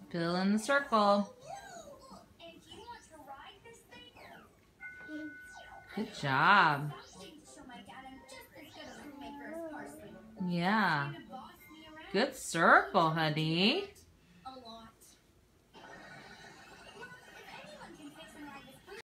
Fill in the circle. Good job. Yeah. Good circle, honey.